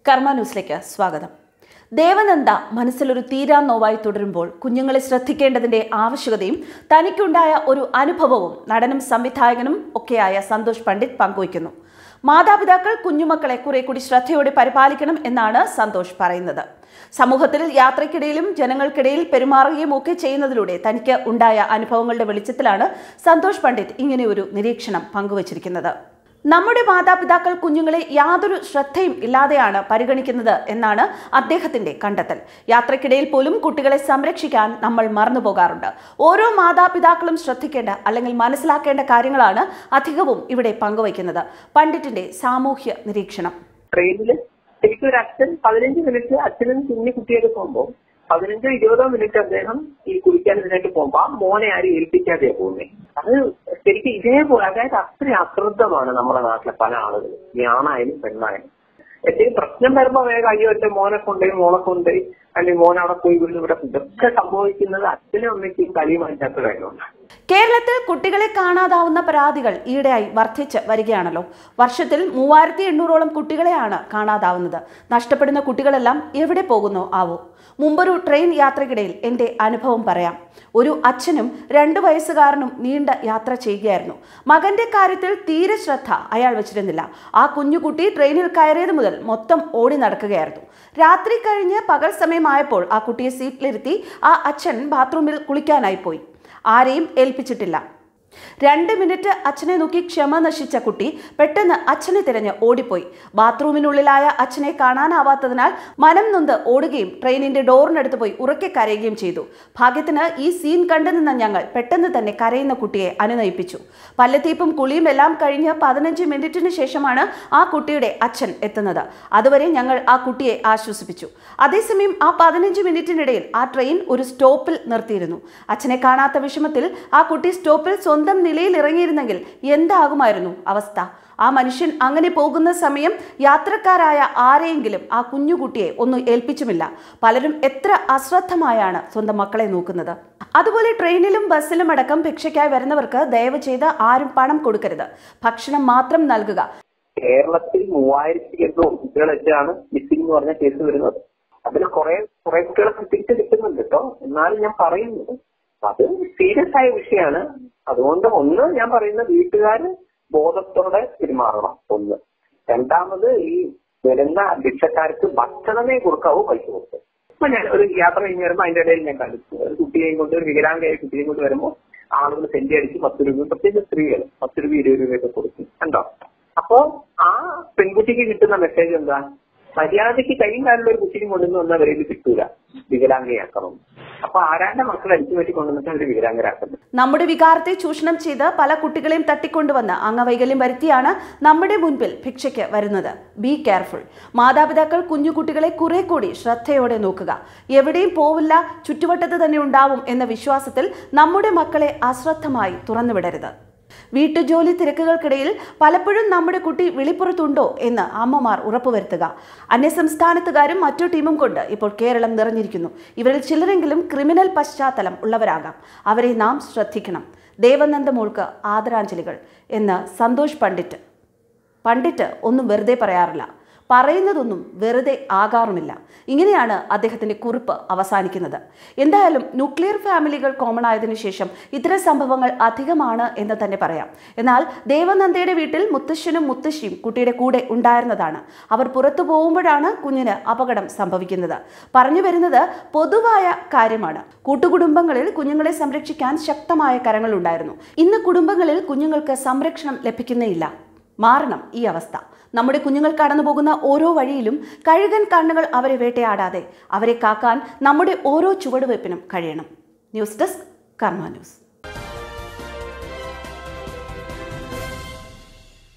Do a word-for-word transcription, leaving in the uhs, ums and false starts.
കർമ്മ ന്യൂസിലേക്ക് സ്വാഗതം. ദേവനന്ദ മനസ്സിലൊരു തീരാ നോവായി തുടരുമ്പോൾ കുഞ്ഞുങ്ങളെ ശ്രദ്ധിക്കേണ്ടതിന്റെ ആവശ്യകതയും തനിക്കുണ്ടായ ഒരു അനുഭവവും നടനും സംവിധായകനും ഒക്കെയായ സന്തോഷ് പണ്ഡിറ്റ് പങ്കുവയ്ക്കുന്നു. മാതാപിതാക്കൾ കുഞ്ഞുമക്കളെ കുറെ കൂടി ശ്രദ്ധയോടെ പരിപാലിക്കണം എന്നാണ് സന്തോഷ് പറയുന്നത്. സമൂഹത്തിൽ യാത്രയ്ക്കിടയിലും ജനങ്ങൾക്കിടയിൽ പെരുമാറുകയും ഒക്കെ ചെയ്യുന്നതിലൂടെ തനിക്ക് ഉണ്ടായ അനുഭവങ്ങളുടെ വെളിച്ചത്തിലാണ് സന്തോഷ് പണ്ഡിറ്റ് ഇങ്ങനെ ഒരു നിരീക്ഷണം പങ്കുവച്ചിരിക്കുന്നത്. നമ്മുടെ മാതാപിതാക്കൾ കുഞ്ഞുങ്ങളെ യാതൊരു ശ്രദ്ധയും ഇല്ലാതെയാണ് പരിഗണിക്കുന്നത് എന്നാണ് അദ്ദേഹത്തിന്റെ കണ്ടെത്തൽ. യാത്രക്കിടയിൽ പോലും കുട്ടികളെ സംരക്ഷിക്കാൻ നമ്മൾ മറന്നുപോകാറുണ്ട്. ഓരോ മാതാപിതാക്കളും ശ്രദ്ധിക്കേണ്ട അല്ലെങ്കിൽ മനസ്സിലാക്കേണ്ട കാര്യങ്ങളാണ് അധികവും ഇവിടെ പങ്കുവയ്ക്കുന്നത്. പണ്ഡിറ്റിന്റെ സാമൂഹ്യ നിരീക്ഷണം. ട്രെയിനില് ശരിക്കും ഒരു അച്ഛൻ പതിനഞ്ച് മിനിറ്റ് അച്ഛനും കുഞ്ഞു കുട്ടിയൊക്കെ പോകുമ്പോൾ പതിനഞ്ചോ ഇരുപതോ മിനിറ്റ് അദ്ദേഹം ഈ കുളിക്കാൻ ഇതിനായിട്ട് പോകുമ്പോ ആ മോനെ ആരും ഏൽപ്പിക്കാതെയാ പോകുന്നത്. അത് ശരിക്കും ഇതേപോലെ അതായത് അത്ര അശ്രദ്ധമാണ് നമ്മുടെ നാട്ടിലെ പല ആളുകളും, ഈ ആണായാലും പെണ്ണായാലും. എന്തെങ്കിലും പ്രശ്നം വരുമ്പോ വേഗം അയ്യോ എന്റെ മോനെ കൊണ്ടുപോയി മോളെ കൊണ്ടുപോയി അല്ലെങ്കിൽ മോനെ അവിടെ പോയി വീണ്ടും ഇവിടെ ഇതൊക്കെ സംഭവിക്കുന്നത് അച്ഛനും അമ്മയ്ക്കും കളി മാറ്റാത്ത കാര്യമാണ്. കേരളത്തിൽ കുട്ടികളെ കാണാതാവുന്ന പരാതികൾ ഈയിടെയായി വർദ്ധിച്ച് വരികയാണല്ലോ. വർഷത്തിൽ മൂവായിരത്തി എണ്ണൂറോളം കുട്ടികളെയാണ് കാണാതാവുന്നത്. നഷ്ടപ്പെടുന്ന കുട്ടികളെല്ലാം എവിടെ പോകുന്നു ആവോ? മുമ്പൊരു ട്രെയിൻ യാത്രക്കിടയിൽ എൻ്റെ അനുഭവം പറയാം. ഒരു അച്ഛനും രണ്ട് വയസ്സുകാരനും നീണ്ട യാത്ര ചെയ്യുകയായിരുന്നു. മകന്റെ കാര്യത്തിൽ തീരെ ശ്രദ്ധ അയാൾ വെച്ചിരുന്നില്ല. ആ കുഞ്ഞുകുട്ടി ട്രെയിനിൽ കയറിയത് മുതൽ മൊത്തം ഓടി നടക്കുകയായിരുന്നു. രാത്രി കഴിഞ്ഞ് പകൽ സമയമായപ്പോൾ ആ കുട്ടിയെ സീറ്റിലിരുത്തി ആ അച്ഛൻ ബാത്റൂമിൽ കുളിക്കാനായി പോയി. ആരെയും ഏൽപ്പിച്ചിട്ടില്ല. രണ്ട് മിനിറ്റ് അച്ഛനെ നോക്കി ക്ഷമ നശിച്ച കുട്ടി പെട്ടെന്ന് അച്ഛനെ തിരഞ്ഞ് ഓടിപ്പോയി. ബാത്റൂമിനുള്ളിലായ അച്ഛനെ കാണാനാവാത്തതിനാൽ മനം നൊന്ത് ഓടുകയും ട്രെയിനിന്റെ ഡോറിനടുത്ത് പോയി ഉറക്കെ കരയുകയും ചെയ്തു. ഭാഗ്യത്തിന് ഈ സീൻ കണ്ടു നിന്ന ഞങ്ങൾ പെട്ടെന്ന് തന്നെ കരയുന്ന കുട്ടിയെ അനുനയിപ്പിച്ചു. പല്ലത്തീപ്പും കുളിയും എല്ലാം കഴിഞ്ഞ് പതിനഞ്ച് മിനിറ്റിന് ശേഷമാണ് ആ കുട്ടിയുടെ അച്ഛൻ എത്തുന്നത്. അതുവരെ ഞങ്ങൾ ആ കുട്ടിയെ ആശ്വസിപ്പിച്ചു. അതേസമയം ആ പതിനഞ്ച് മിനിറ്റിനിടയിൽ ആ ട്രെയിൻ ഒരു സ്റ്റോപ്പിൽ നിർത്തിയിരുന്നു. അച്ഛനെ കാണാത്ത വിഷമത്തിൽ ആ കുട്ടി സ്റ്റോപ്പിൽ സ്വന്തം നിലയിൽ ഇറങ്ങിയിരുന്നെങ്കിൽ എന്താകുമായിരുന്നു അവസ്ഥ? ആ മനുഷ്യൻ അങ്ങനെ പോകുന്ന സമയം യാത്രക്കാരായ ആരെയെങ്കിലും ആ കുഞ്ഞുകുട്ടിയെ ഒന്നും ഏൽപ്പിച്ചുമില്ല. പലരും എത്ര അശ്രദ്ധമായാണ് സ്വന്തം മക്കളെ നോക്കുന്നത്. അതുപോലെ ട്രെയിനിലും ബസ്സിലും അടക്കം ഭിക്ഷയ്ക്കായി വരുന്നവർക്ക് ദയവ് ചെയ്ത് ആരും പണം കൊടുക്കരുത്. ഭക്ഷണം മാത്രം നൽകുക. കേരളത്തിൽ മൂവായിരത്തി എണ്ണൂറ് കുട്ടികളൊക്കെയാണ് മിസ്സിംഗ് എന്ന് പറഞ്ഞ കേസ് വരുന്നത്. അതിൽ കുറെ കുറെ കുട്ടികളൊക്കെ തിരിച്ചു കിട്ടുന്നുണ്ട് കേട്ടോ. എന്നാലും ഞാൻ പറയുന്നത് അത് സീരിയസ് ആയ വിഷയമാണ്. അതുകൊണ്ട് ഒന്ന് ഞാൻ പറയുന്ന വീട്ടുകാര് ബോധത്തോടെ പെരുമാറണം. ഒന്ന്. രണ്ടാമത് ഈ വരുന്ന ഭിക്ഷക്കാർക്ക് ഭക്ഷണമേ കൊടുക്കാവൂ, പൈസ കൊടുക്കും. ഇപ്പൊ ഞാൻ ഒരു യാത്ര കഴിഞ്ഞ് വരുമ്പോൾ അതിന്റെ ഇടയിൽ ഞാൻ കണ്ടിട്ടുണ്ട് ഒരു കുട്ടിയെയും കൊണ്ട് ഒരു വികലാംഗയായ കുട്ടിയെയും കൊണ്ട് വരുമ്പോൾ ആളുകൾ സെന്റ് അടിച്ച് പത്ത് രൂപ, പ്രത്യേകിച്ച് സ്ത്രീകൾ പത്ത് രൂപ ഇരുപത് രൂപയൊക്കെ കൊടുക്കും. കണ്ടോ? അപ്പോ ആ പെൺകുട്ടിക്ക് കിട്ടുന്ന മെസ്സേജ് എന്താ? മര്യാദയ്ക്ക് കൈയും കാലുള്ള ഒരു കുട്ടിയും കൊണ്ടുവന്ന് വന്നവരെ കിട്ടൂല, വികലാംഗയാക്കണം. അപ്പൊ ആരാന്റെ മക്കൾ അടിച്ചു പറ്റി കൊണ്ടുവന്നിട്ട് അവര് വികലാംഗരാക്കുന്നത്. നമ്മുടെ വികാരത്തെ ചൂഷണം ചെയ്ത് പല കുട്ടികളെയും തട്ടിക്കൊണ്ടുവന്ന് അംഗവൈകല്യം വരുത്തിയാണ് നമ്മുടെ മുൻപിൽ ഭിക്ഷയ്ക്ക് വരുന്നത്. Be careful. മാതാപിതാക്കൾ കുഞ്ഞുകുട്ടികളെ കുറെ കൂടി ശ്രദ്ധയോടെ നോക്കുക. എവിടെയും പോവില്ല, ചുറ്റുവട്ടത്ത് തന്നെ ഉണ്ടാവും എന്ന വിശ്വാസത്തിൽ നമ്മുടെ മക്കളെ അശ്രദ്ധമായി തുറന്നുവിടരുത്. വീട്ടുജോലി തിരക്കുകൾക്കിടയിൽ പലപ്പോഴും നമ്മുടെ കുട്ടി വെളിപ്പുറത്തുണ്ടോ എന്ന് അമ്മമാർ ഉറപ്പുവരുത്തുക. അന്യസംസ്ഥാനത്തുകാരും മറ്റു ടീമും കൊണ്ട് ഇപ്പോൾ കേരളം നിറഞ്ഞിരിക്കുന്നു. ഇവരിൽ ചിലരെങ്കിലും ക്രിമിനൽ പശ്ചാത്തലം ഉള്ളവരാകാം. അവരെ നാം ശ്രദ്ധിക്കണം. ദേവനന്ദ മോൾക്ക് ആദരാഞ്ജലികൾ എന്ന് സന്തോഷ് പണ്ഡിറ്റ്. പണ്ഡിറ്റ് ഒന്നും വെറുതെ പറയാറില്ല, പറയുന്നതൊന്നും വെറുതെ ആകാറുമില്ല. ഇങ്ങനെയാണ് അദ്ദേഹത്തിന്റെ കുറിപ്പ് അവസാനിക്കുന്നത്. എന്തായാലും ന്യൂക്ലിയർ ഫാമിലികൾ കോമൺ ആയതിനു ശേഷം ഇത്തരം സംഭവങ്ങൾ അധികമാണ് എന്ന് തന്നെ പറയാം. എന്നാൽ ദേവനന്ദയുടെ വീട്ടിൽ മുത്തശ്ശനും മുത്തശ്ശിയും കുട്ടിയുടെ കൂടെ ഉണ്ടായിരുന്നതാണ്. അവർ പുറത്തു പോകുമ്പോഴാണ് കുഞ്ഞിന് അപകടം സംഭവിക്കുന്നത്. പറഞ്ഞു വരുന്നത് പൊതുവായ കാര്യമാണ്. കൂട്ടുകുടുംബങ്ങളിൽ കുഞ്ഞുങ്ങളെ സംരക്ഷിക്കാൻ ശക്തമായ കരങ്ങൾ ഉണ്ടായിരുന്നു. ഇന്ന് കുടുംബങ്ങളിൽ കുഞ്ഞുങ്ങൾക്ക് സംരക്ഷണം ലഭിക്കുന്നേയില്ല. മാറണം ഈ അവസ്ഥ. നമ്മുടെ കുഞ്ഞുങ്ങൾ കടന്നു പോകുന്ന ഓരോ വഴിയിലും കഴുകൻ കണ്ണുകൾ അവരെ വേട്ടയാടാതെ അവരെ കാക്കാൻ നമ്മുടെ ഓരോ ചുവടുവയ്പ്പിനും കഴിയണം. News desk Karma news.